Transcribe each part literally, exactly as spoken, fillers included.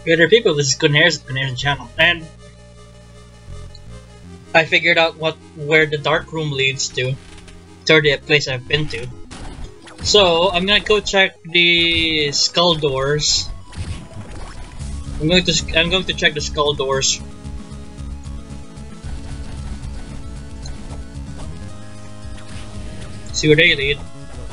Yeah, there are people. This is Kun Hareson, Kun Hareson channel, and I figured out what where the dark room leads to. It's already a place I've been to. So I'm gonna go check the skull doors. I'm going to I'm going to check the skull doors. See where they lead.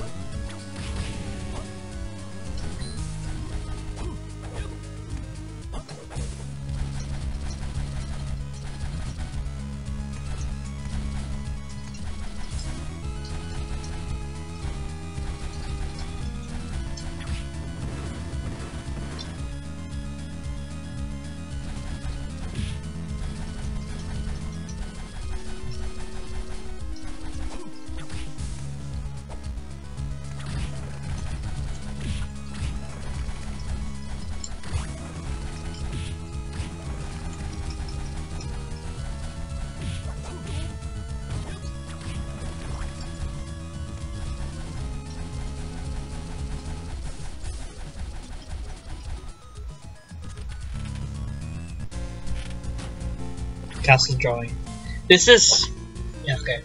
Castle drawing. This is yeah okay.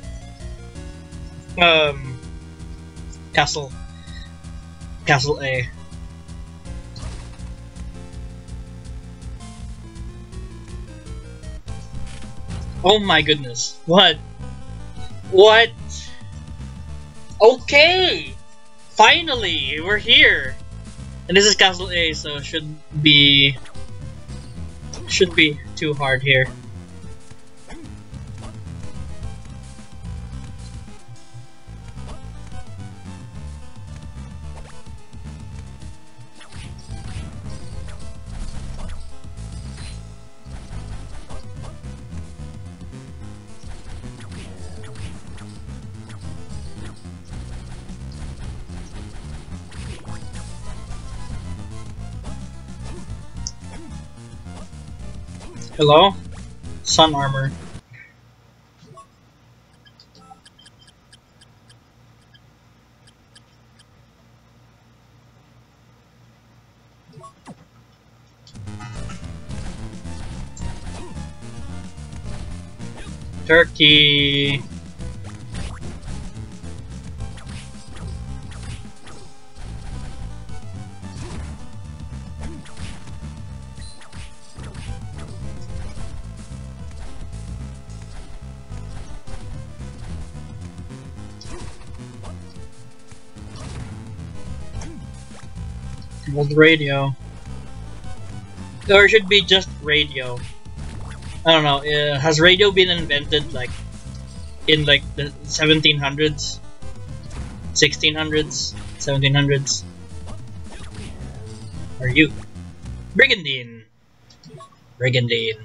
Um, castle, castle A. Oh my goodness! What? What? Okay, finally we're here, and this is castle A, so it should be should be too hard here. Hello? Sun armor. Turkey. Old radio. Or it should be just radio. I don't know. Uh, has radio been invented like in like the seventeen hundreds, sixteen hundreds, seventeen hundreds? Are you Brigandine? Brigandine.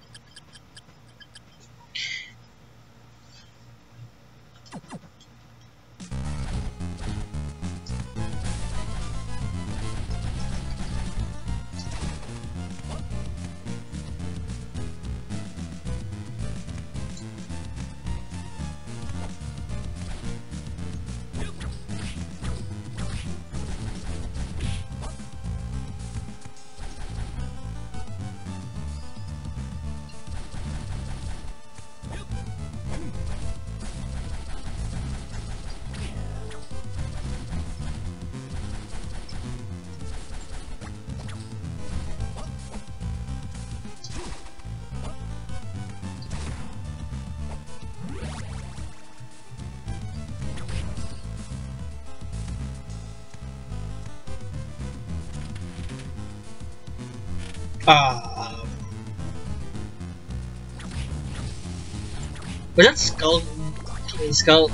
Ah, was that skull? Skull?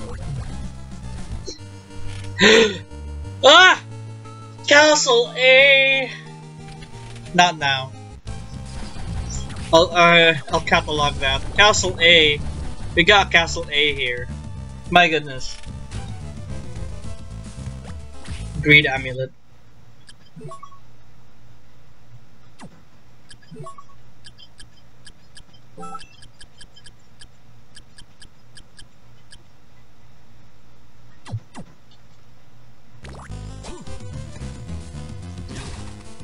Ah, Castle A. Not now. I'll uh, I'll catalog that. Castle A. We got Castle A here. My goodness. Greed amulet.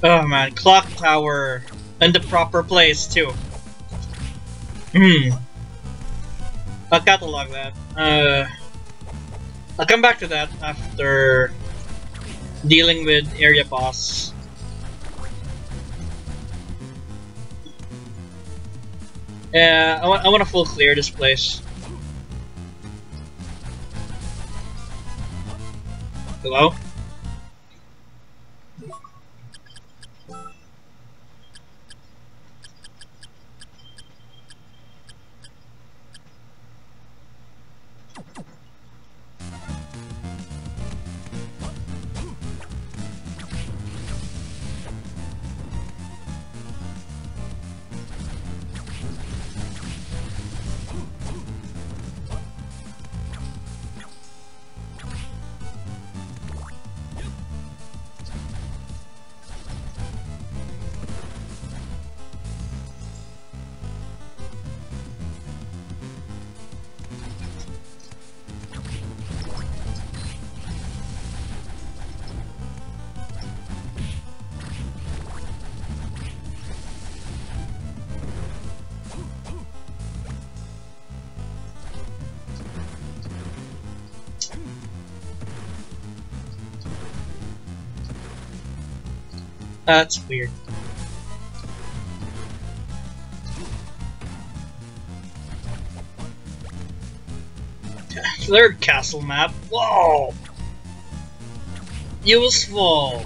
Oh man, clock tower in the proper place too. Hmm. I'll catalog that. Uh, I'll come back to that after dealing with area boss. Yeah, I want I want to full clear this place. Hello? That's weird. Third castle map. Whoa! Useful!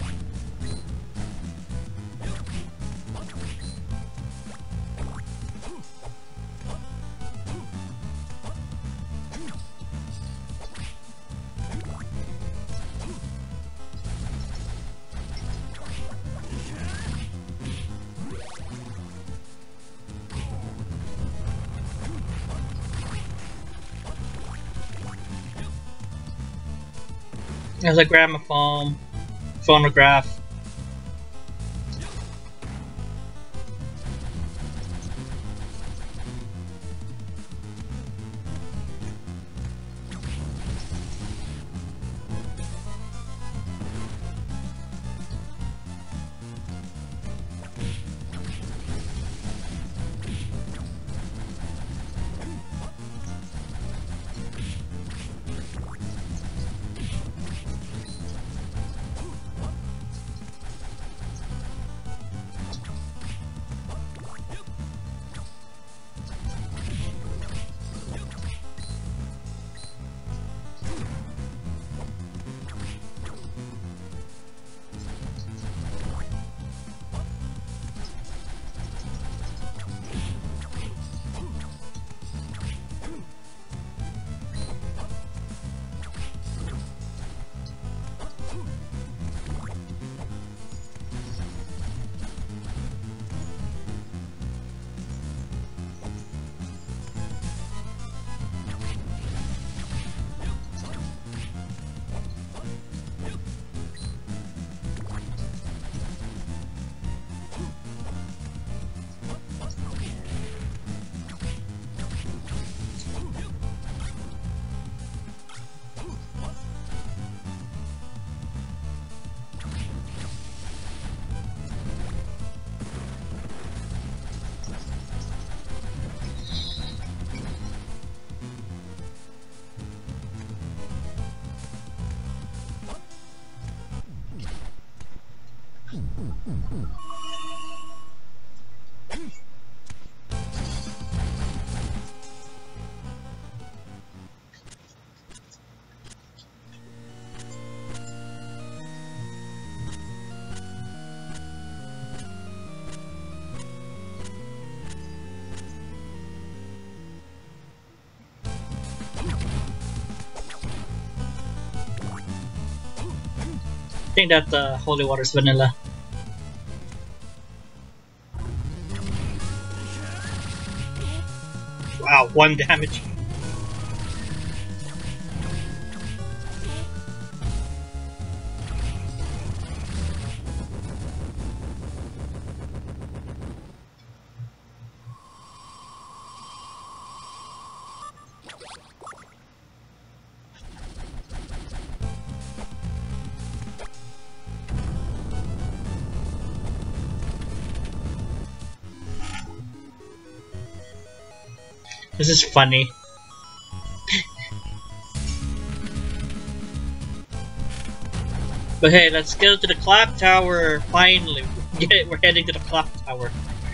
There's a gramophone, phonograph. I think that uh, holy water's vanilla. Wow, one damage. This is funny. But hey, let's go to the clock tower. Finally, we're heading to the clock tower.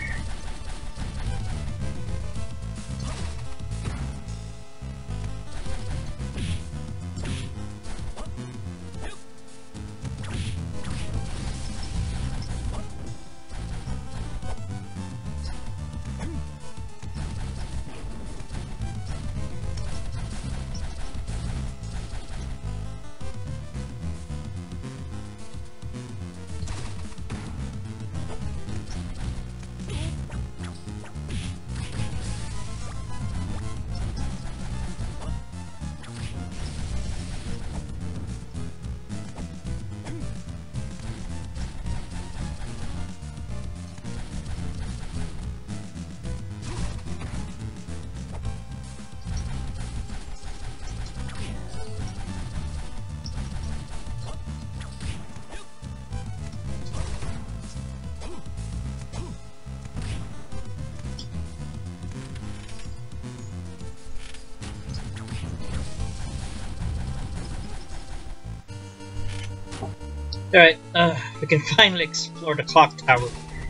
Alright, uh, we can finally explore the clock tower.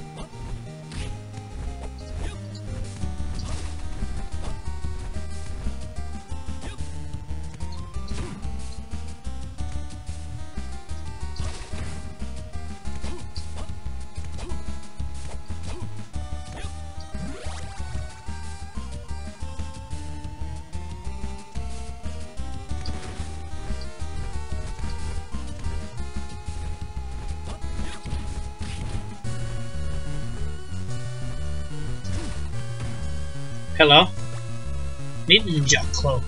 Hello? Ninja cloak.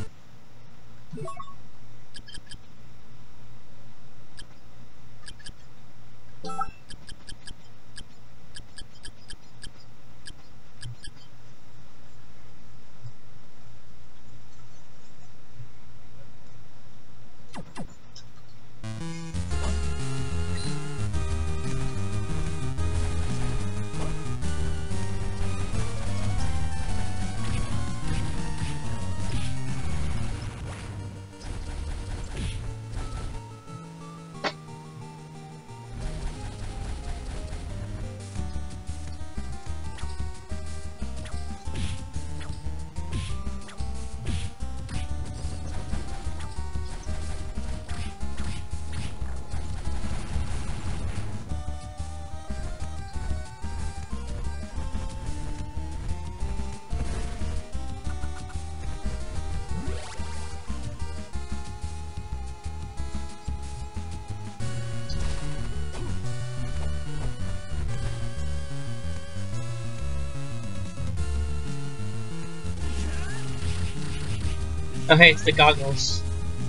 Okay, it's the goggles.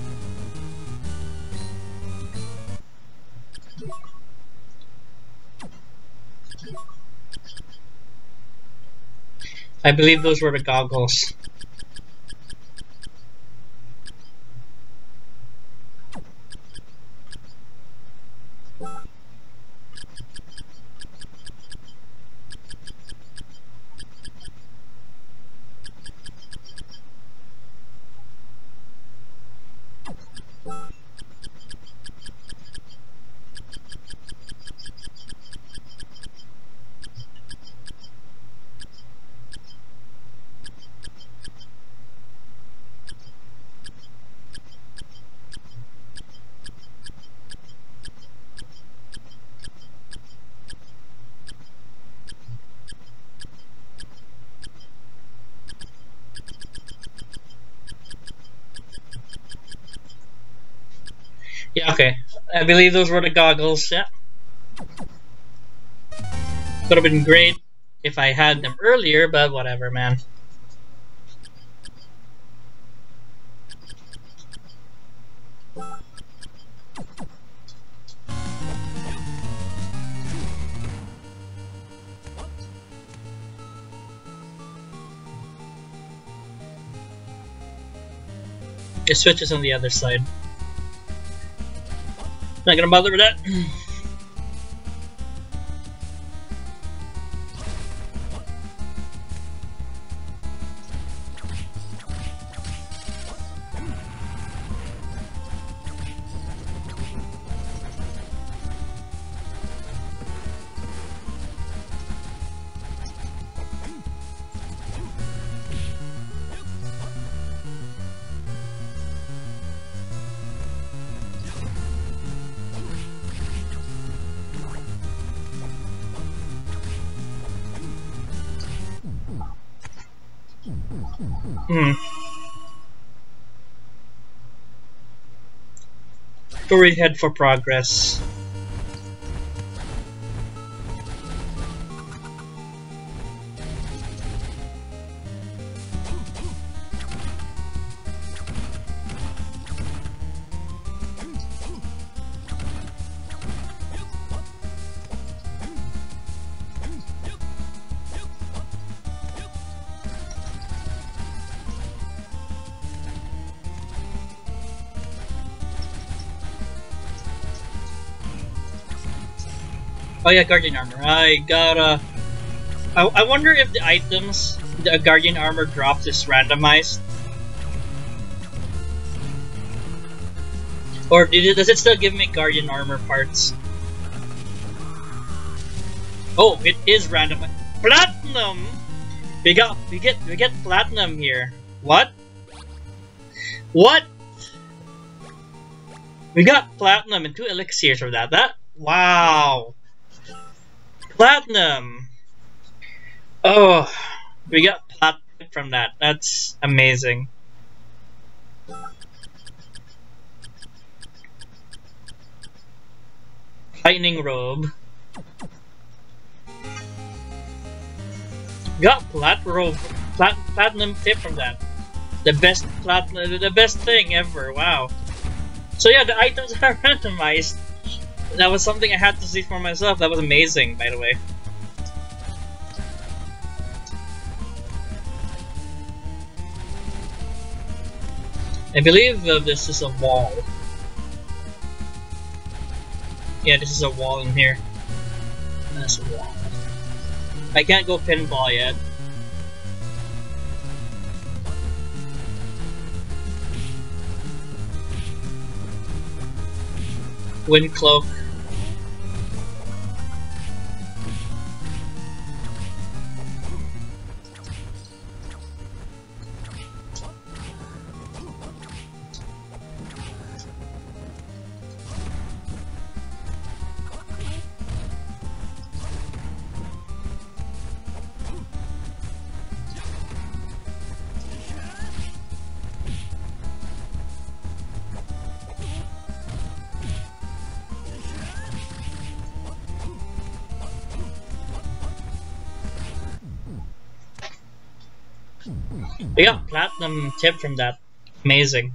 I believe those were the goggles. Yeah, okay. I believe those were the goggles, yeah. Could have been great if I had them earlier, but whatever, man. The switch is on the other side. Not gonna bother with that. Hmm. Story head for progress. Oh yeah, Guardian Armor. I gotta... I, I wonder if the items the Guardian Armor drops is randomized. Or did it, does it still give me Guardian Armor parts? Oh, it is randomized. Platinum! We got, we get, we get Platinum here. What? What? We got Platinum and two elixirs for that. That, wow. Platinum! Oh, we got Platinum from that. That's amazing. Lightning Robe. Got Plat Robe. Plat Platinum tip from that. The best Platinum, the best thing ever. Wow. So yeah, the items are randomized. That was something I had to see for myself. That was amazing, by the way. I believe uh, this is a wall. Yeah, this is a wall in here. That's a wall. I can't go pinball yet. Wind Cloak. We got Platinum tip from that. Amazing.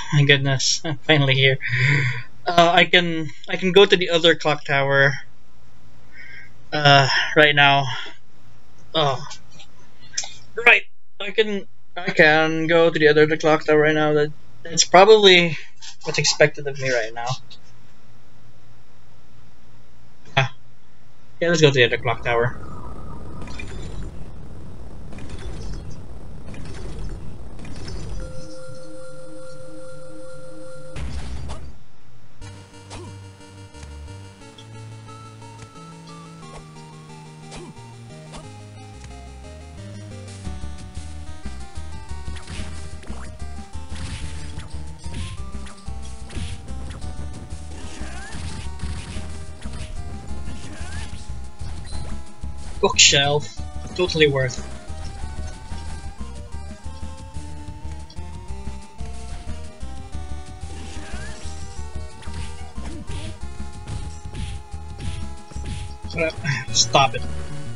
my goodness, I'm finally here. Uh, I can I can go to the other clock tower. Uh, right now. Oh, right. I can I can go to the other clock tower right now. That that's probably what's expected of me right now. Ah, yeah. Let's go to the other clock tower. Bookshelf, totally worth. Stop it.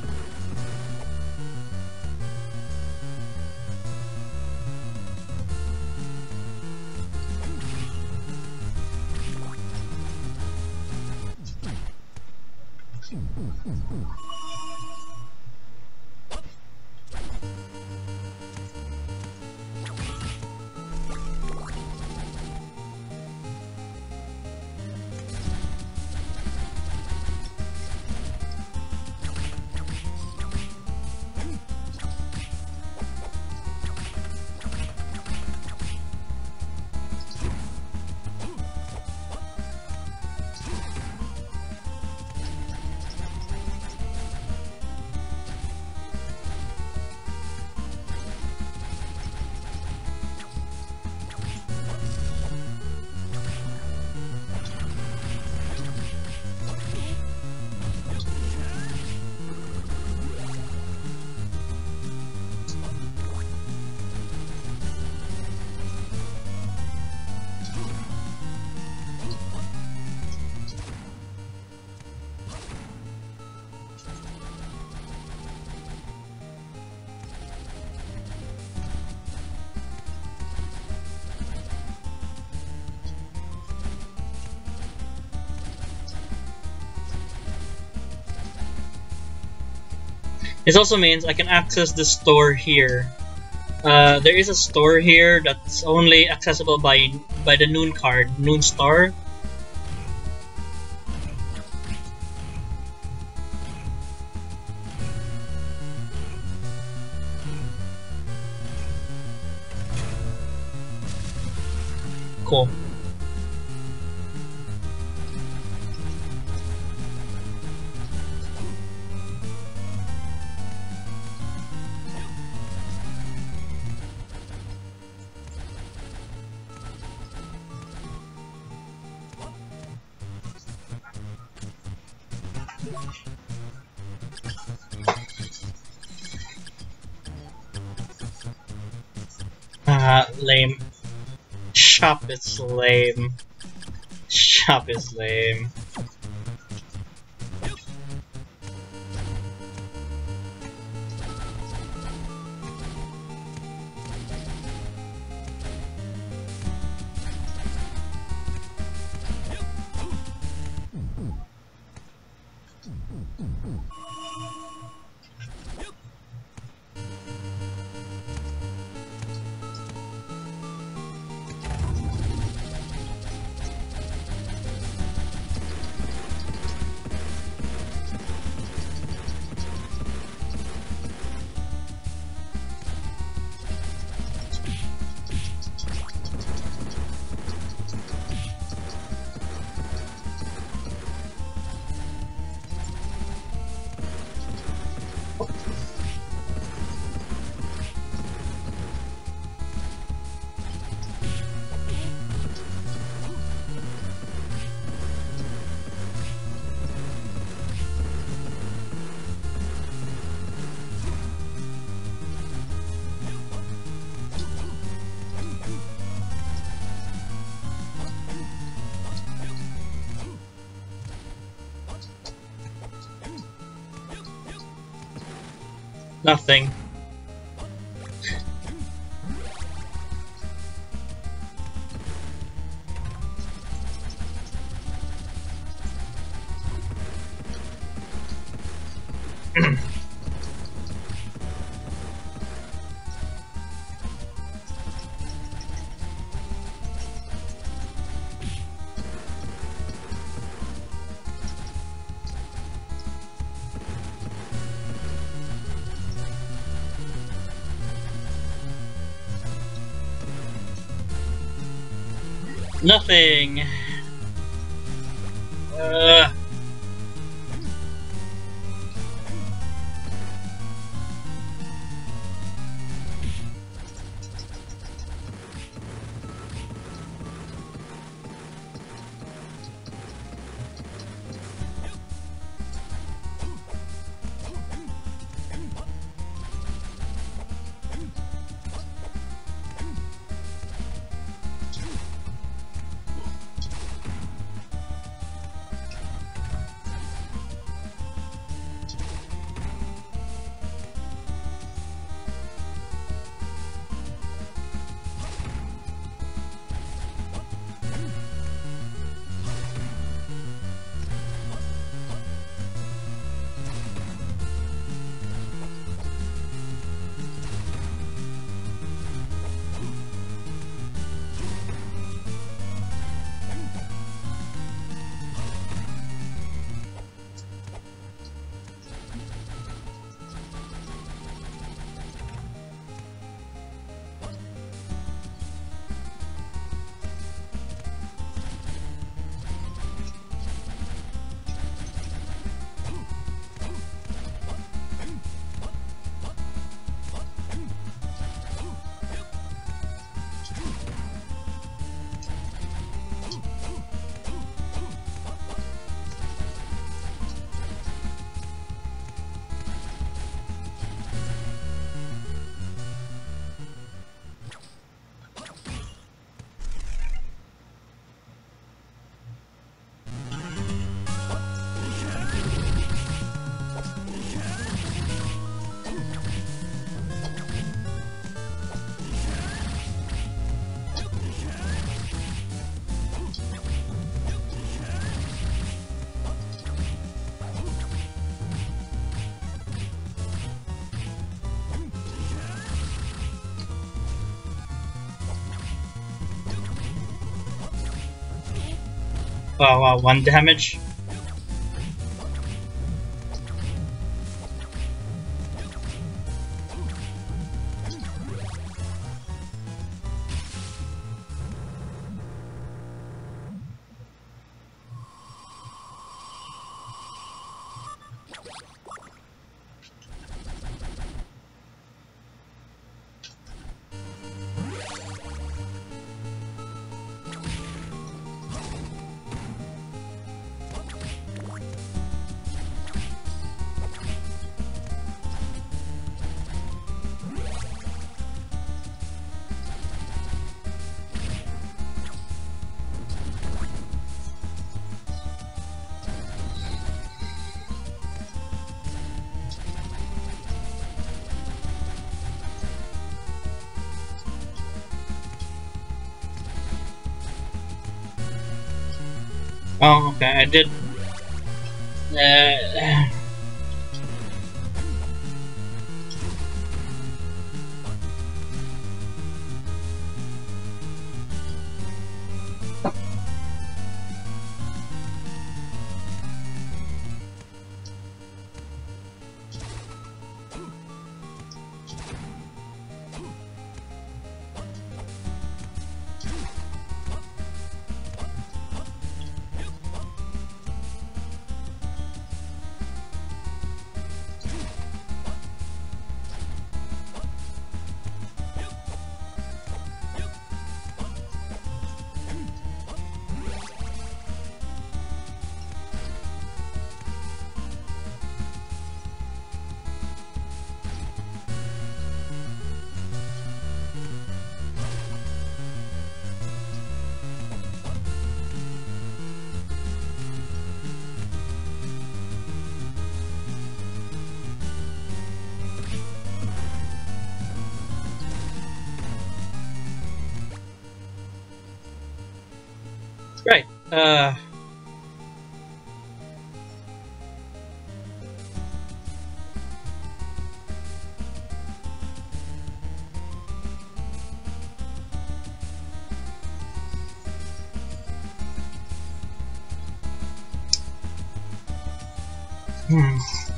This also means I can access the store here. Uh, there is a store here that's only accessible by by the Noon card, Noon Star. Cool. Ah, lame. Shop is lame. Shop is lame. Nothing. Nothing. Uh. Wow, wow, one damage. Oh, okay, I did. Uh, right. Uh. Hmm.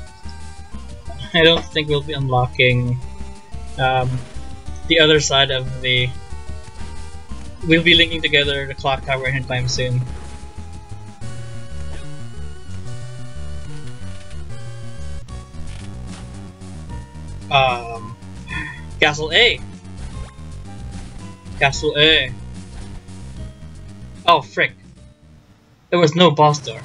I don't think we'll be unlocking um, the other side of the... We'll be linking together the clock tower anytime soon. Um, Castle A. Castle A. Oh, frick. There was no boss door.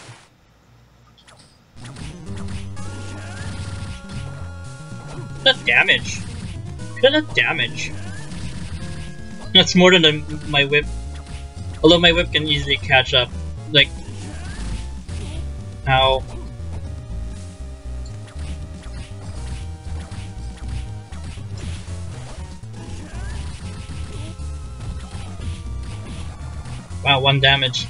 That damage. Look at that damage. That's more than the, my whip. Although my whip can easily catch up. Like... Ow. Wow, one damage.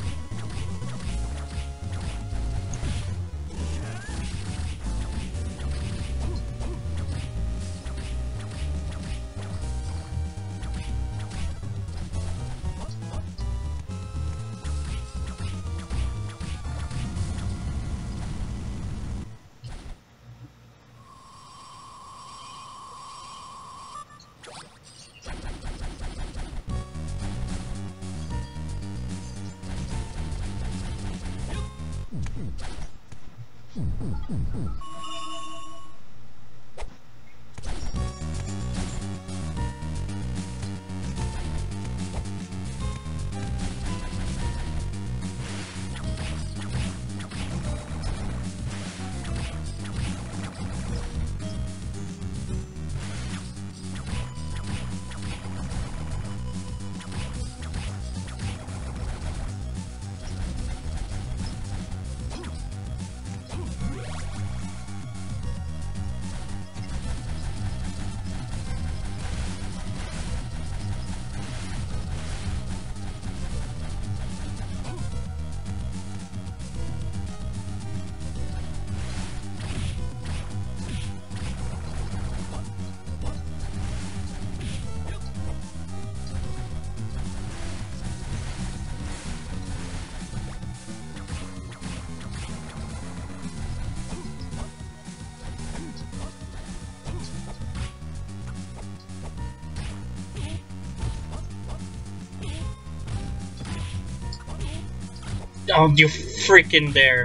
Oh, you freaking dare.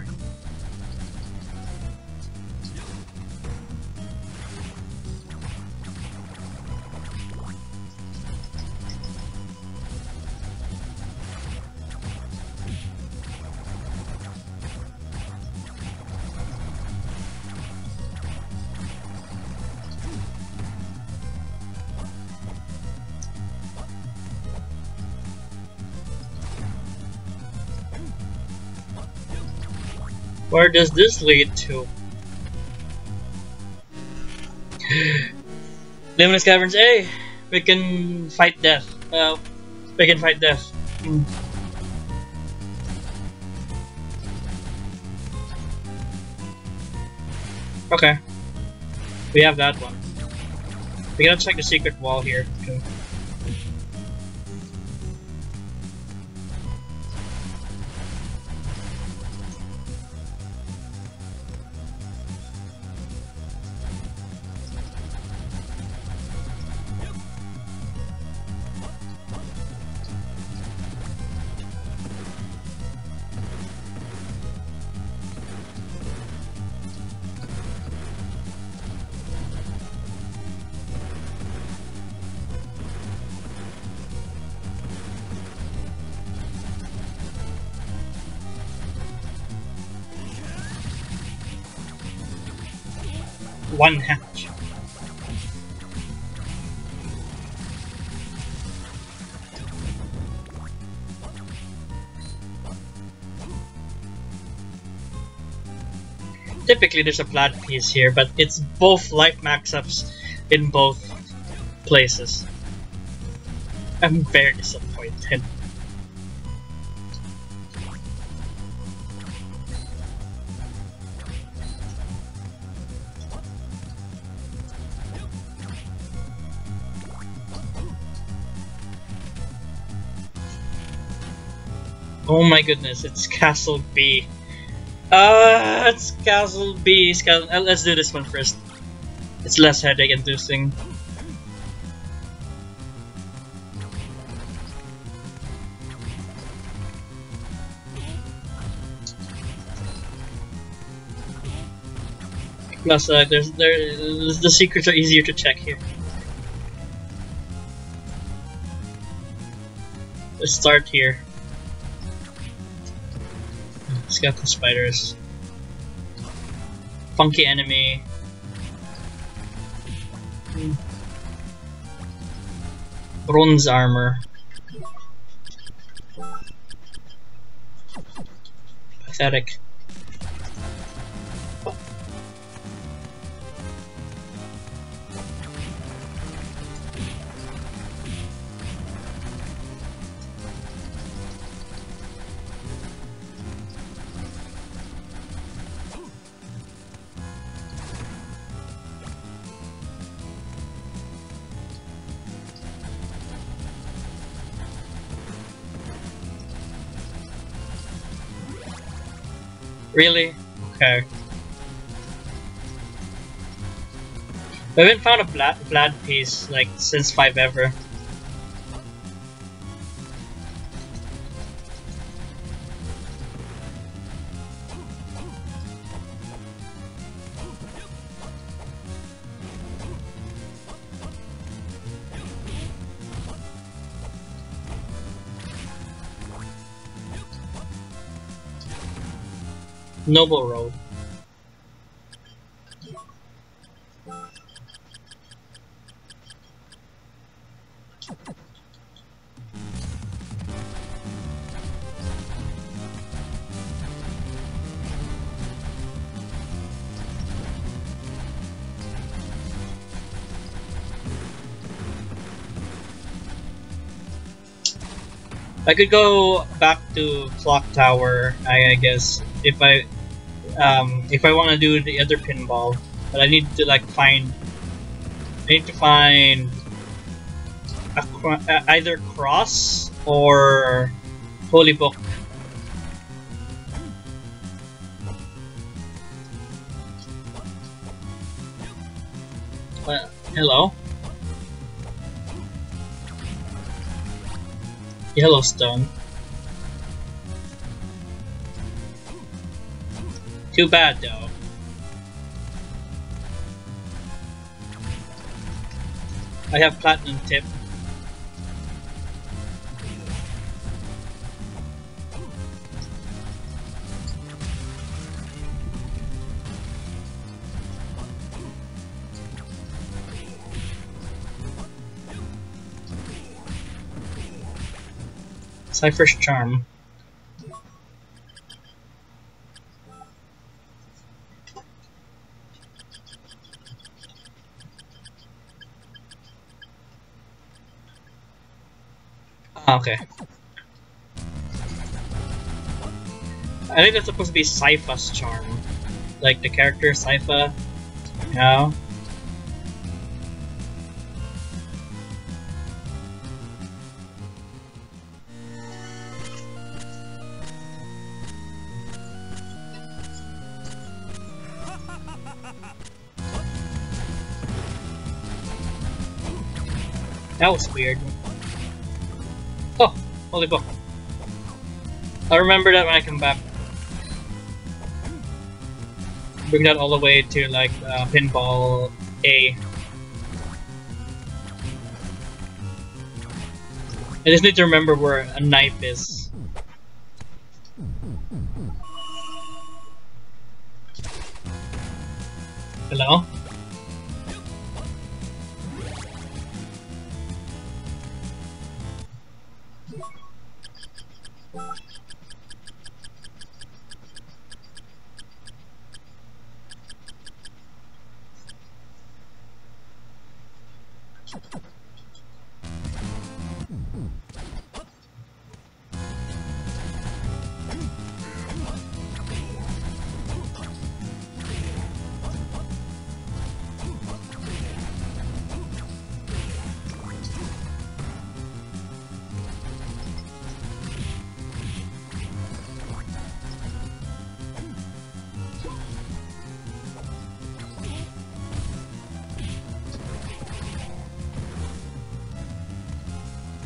Where does this lead to? Luminous Caverns A! We can fight death. Well, we can fight death. Mm. Okay. We have that one. We gotta check the secret wall here. Okay. One hatch. Typically there's a flat piece here, but it's both life max-ups in both places. I'm very disappointed. Oh my goodness, it's Castle B. Uh, it's Castle B. Castle, uh, let's do this one first. It's less headache inducing. Plus, uh, there's there the secrets are easier to check here. Let's start here. Skeleton spiders. Funky enemy. Bronze armor. Pathetic. Really? Okay. I haven't found a Vlad, Vlad piece like since five ever. Noble Road. I could go back to Clock Tower, I, I guess, if I um, if I want to do the other pinball, but I need to like find. I need to find a, uh, either Cross or Holy Book. Uh, hello. Yellowstone. Too bad though. I have platinum tip. Cypher's Charm. Ah, okay. I think that's supposed to be Sypha's Charm. Like the character Sypha, you know? That was weird. Oh, Holy Book. I'll remember that when I come back. Bring that all the way to like uh, Pinball A. I just need to remember where a knife is. Hello?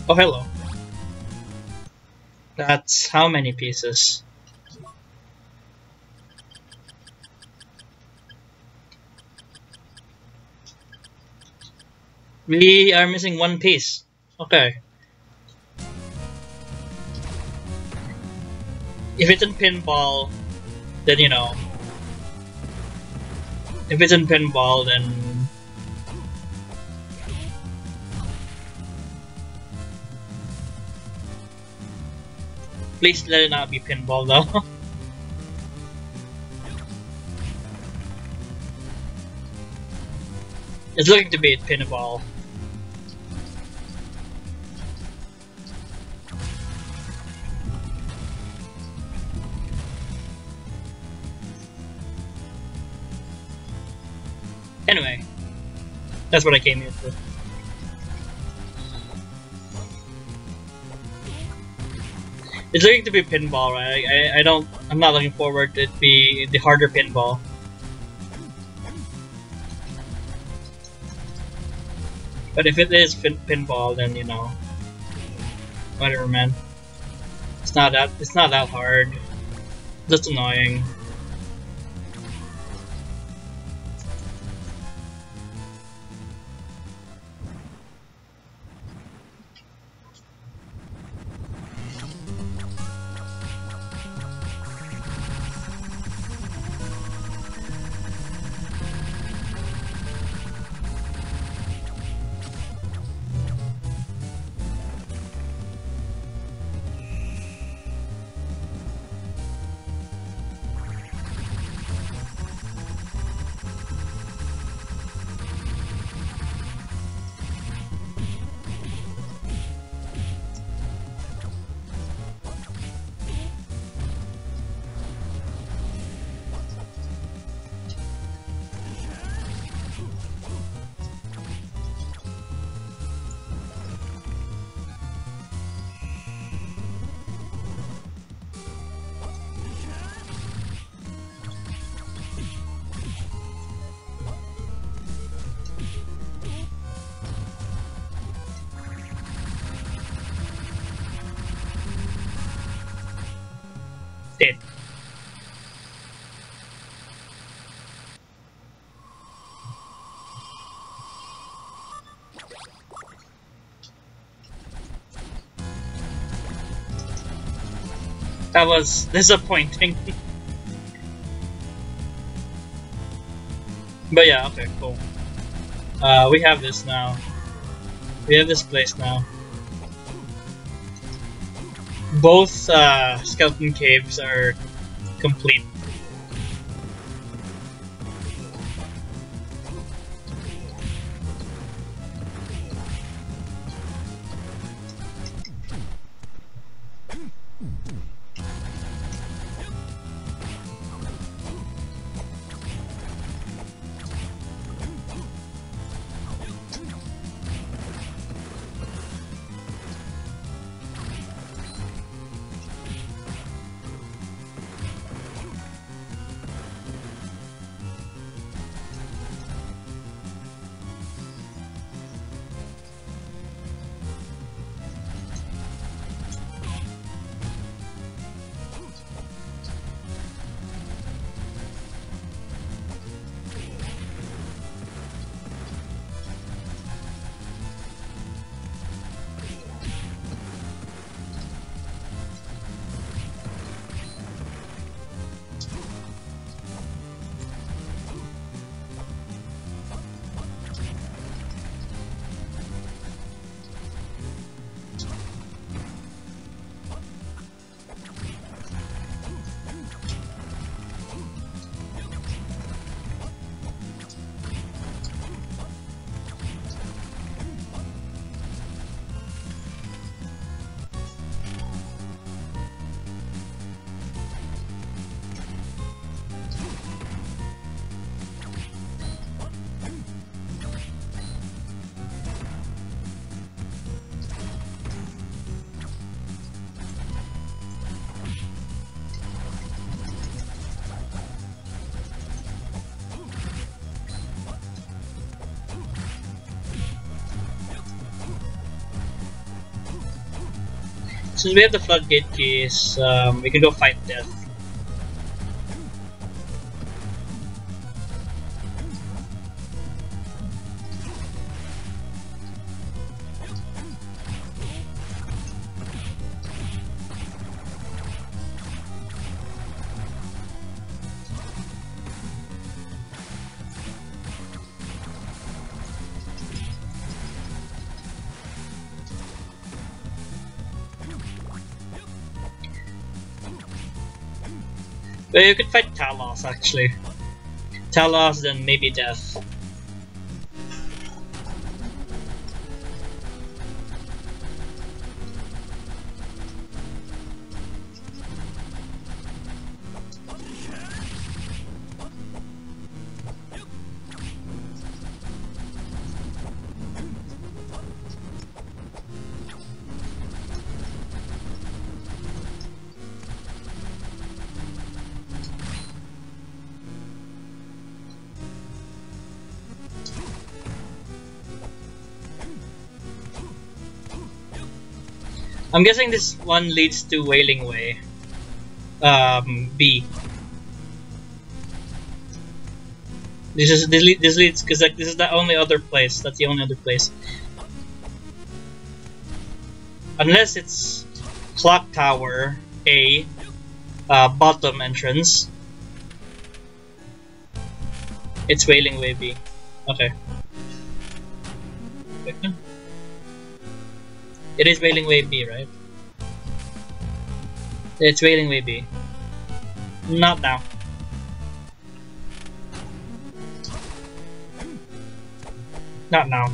Oh, hello. That's how many pieces? We are missing one piece. Okay. If it's in pinball, then you know. If it's in pinball, then please let it not be pinball though. It's looking to be pinball. Anyway, that's what I came here for. It's looking to be pinball, right? I, I don't. I'm not looking forward to it be the harder pinball. But if it is pin pinball, then you know, whatever, man. It's not that. It's not that hard. Just annoying. Dead. That was disappointing. But yeah, okay, cool. Uh, we have this now. We have this place now. Both uh, skeleton caves are complete. Since we have the floodgate keys, um, we can go fight death. But you could fight Talos actually. Talos, then maybe Death. I'm guessing this one leads to Wailing Way. Um, B. This is this, lead, this leads because like this is the only other place. That's the only other place. Unless it's Clock Tower A, uh, bottom entrance. It's Wailing Way B. Okay. Okay. It is Wailing Way B, right? It's Wailing Way B. Not now. Not now.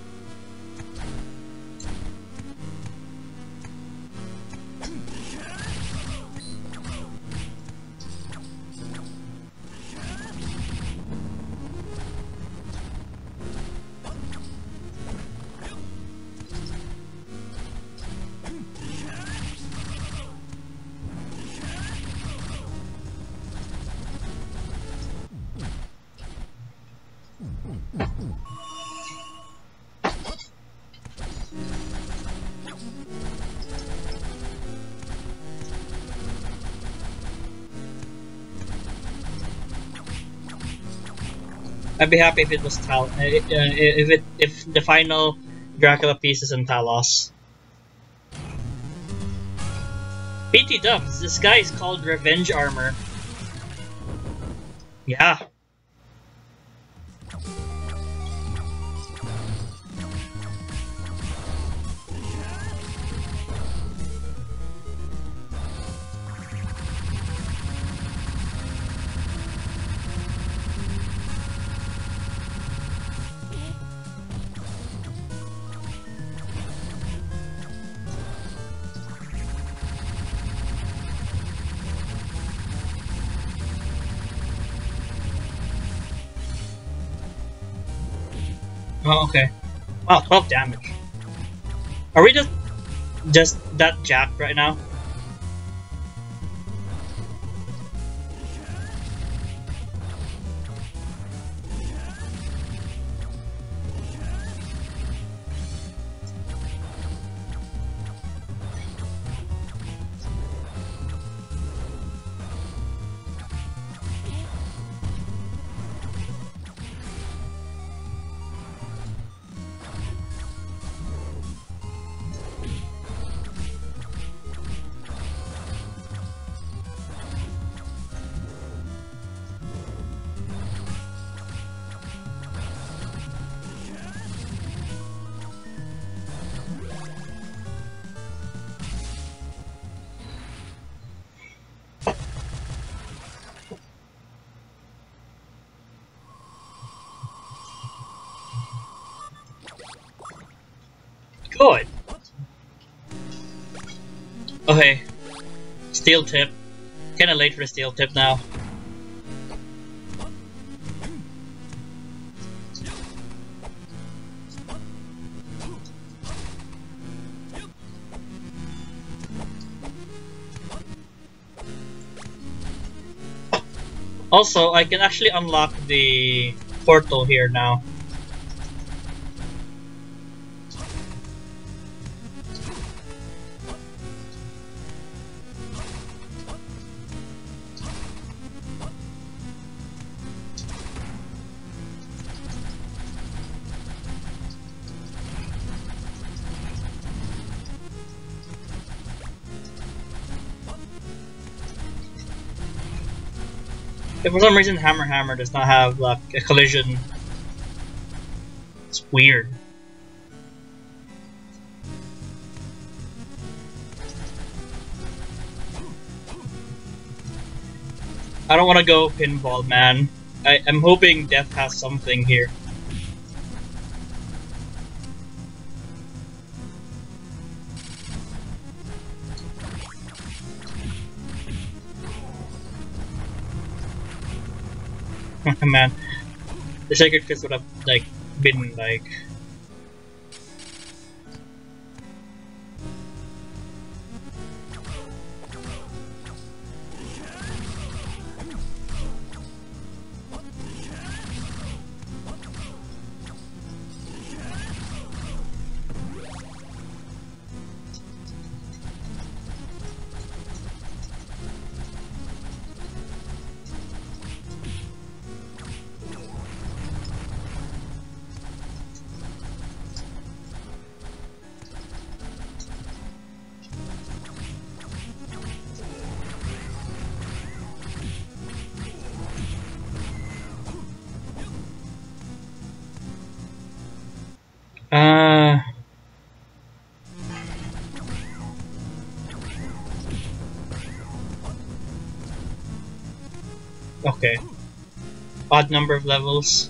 I'd be happy if it was Tal. Uh, if it if the final Dracula piece is in Talos. P T Dubs. This guy is called Revenge Armor. Yeah. Oh, okay. Wow, twelve damage. Are we just just that jacked right now? Good. Okay. Steel tip. Kinda late for a steel tip now. Also, I can actually unlock the portal here now. If for some reason Hammer Hammer does not have like a collision, it's weird. I don't want to go pinball, man. I, I'm hoping Death has something here. Man, the Sacred Fist would have like been like. Uh, okay. Odd number of levels.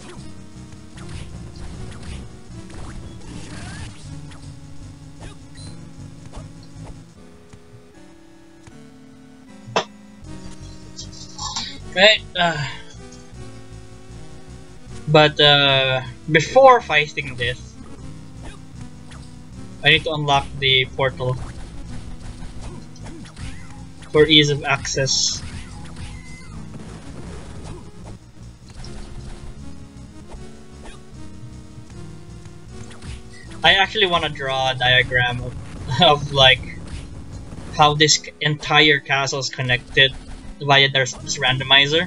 Right. Uh, but uh, before fighting this, I need to unlock the portal for ease of access. I actually want to draw a diagram of, of like how this entire castle is connected via this, this randomizer.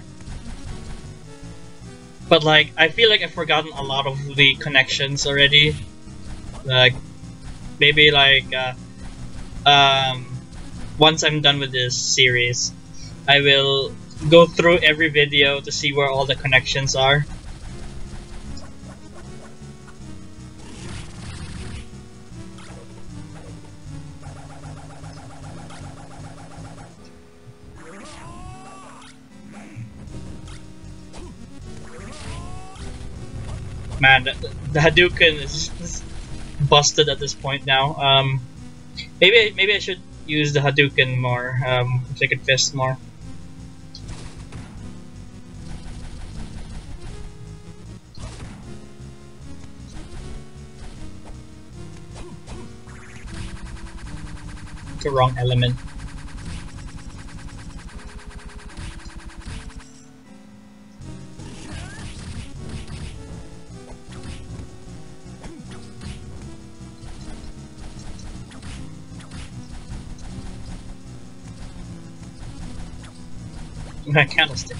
But like, I feel like I've forgotten a lot of the connections already. Like, maybe like uh, um, once I'm done with this series, I will go through every video to see where all the connections are. Man, the, the Hadouken is, is busted at this point now. Um, maybe maybe I should use the Hadouken more, um, Sacred Fist more. The wrong element. My candlestick.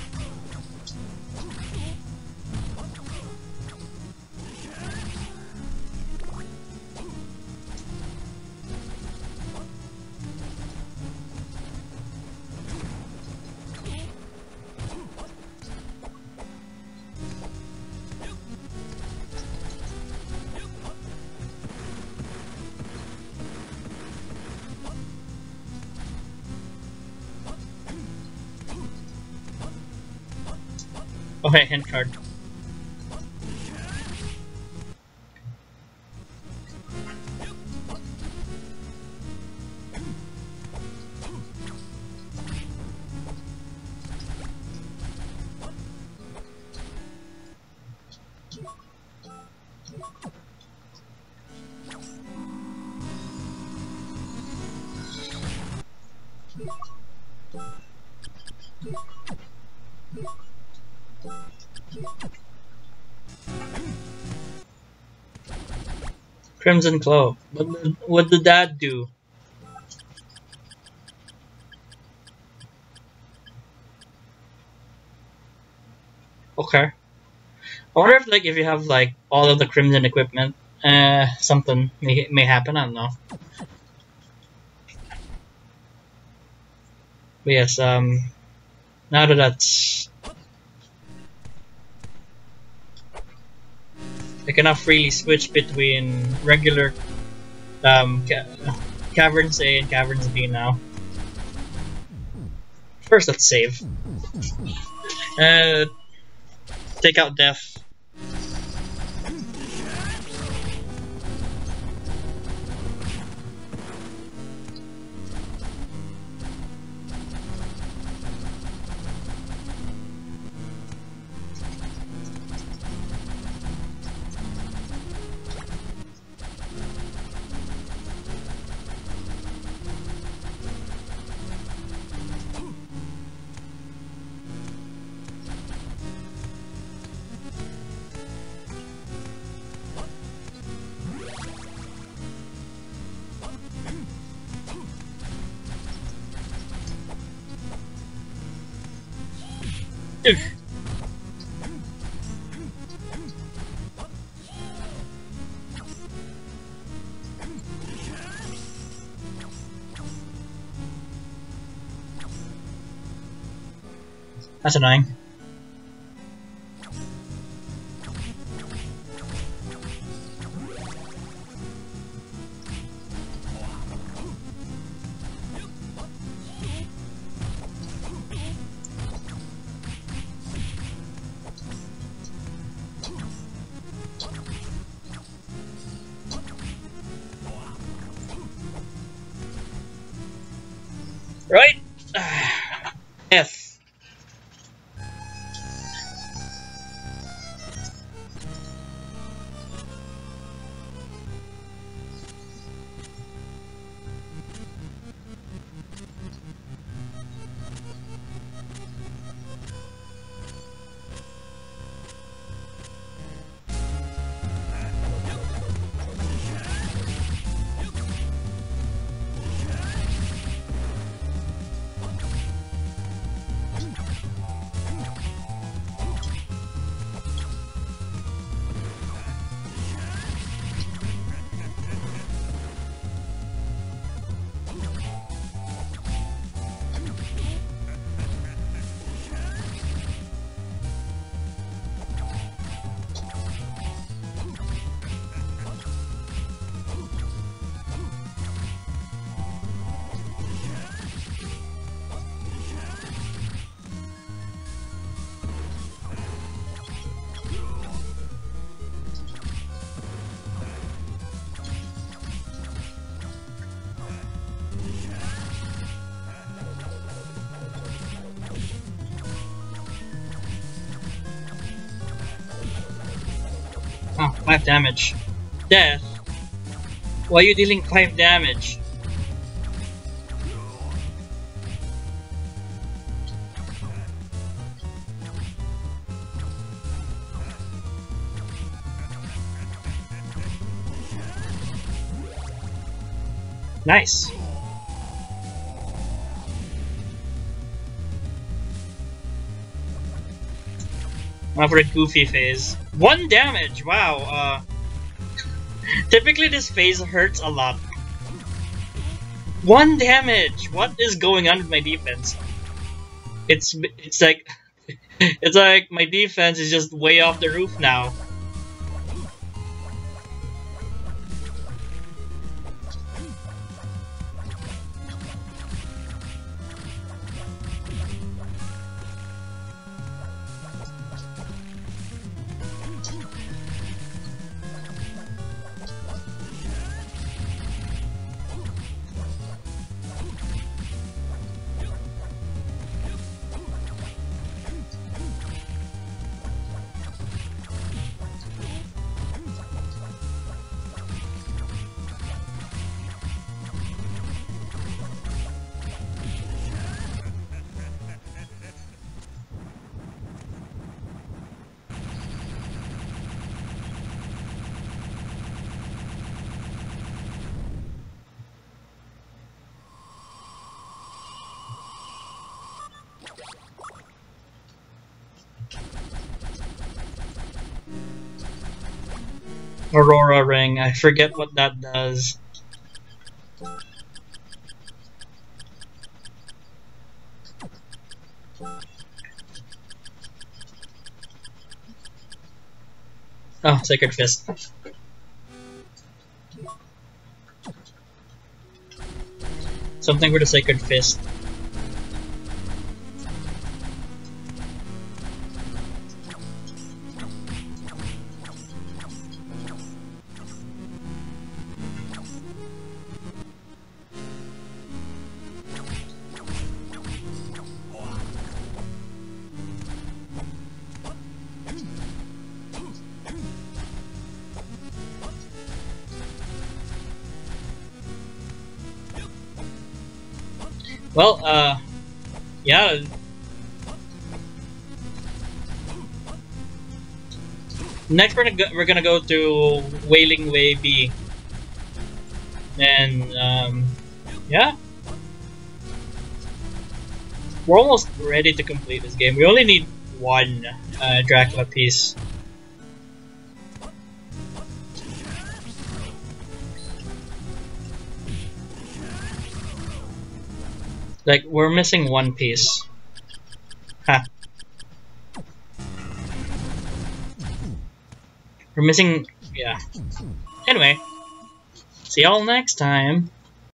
Okay, hint card. Crimson Cloak. What did, what did that do? Okay. I wonder if like if you have like all of the Crimson equipment, uh, something may may happen. I don't know. But yes, um, now that that's I cannot freely switch between regular um, ca Caverns A and Caverns B now. First, let's save. Uh, take out Death. Ugh. That's annoying. Right? F. Oh, five damage. Death? Why are you dealing five damage? Nice. Now for a goofy phase. One damage! Wow, uh... typically this phase hurts a lot. One damage! What is going on with my defense? It's it's like... it's like my defense is just way off the roof now. Aurora Ring, I forget what that does. Oh, Sacred Fist. Something for the Sacred Fist. Well, uh, yeah. Next, we're gonna go, we're gonna go to Wailing Way B, and um, yeah, we're almost ready to complete this game. We only need one uh, Dracula piece. Like, we're missing one piece. Ha. We're missing... yeah. Anyway. See y'all next time.